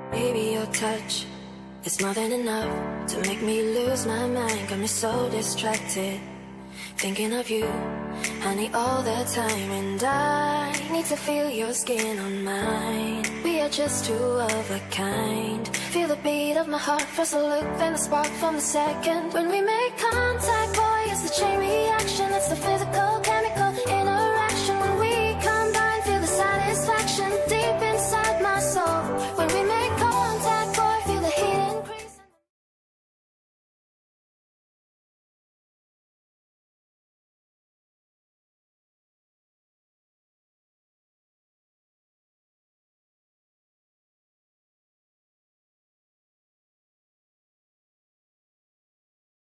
Baby, your touch is more than enough to make me lose my mind. Got me so distracted, thinking of you, honey, all the time. And I need to feel your skin on mine. We are just two of a kind. Feel the beat of my heart, first a look, then the spark from the second. When we make contact, boy, it's a chain reaction. It's